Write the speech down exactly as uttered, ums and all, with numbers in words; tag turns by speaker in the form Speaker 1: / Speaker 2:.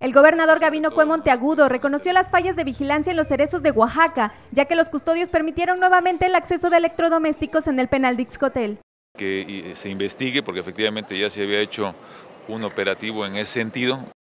Speaker 1: El gobernador Gabino Cue Monteagudo reconoció las fallas de vigilancia en los cerezos de Oaxaca, ya que los custodios permitieron nuevamente el acceso de electrodomésticos en el penal de Ixcotel.
Speaker 2: Que se investigue, porque efectivamente ya se había hecho un operativo en ese sentido,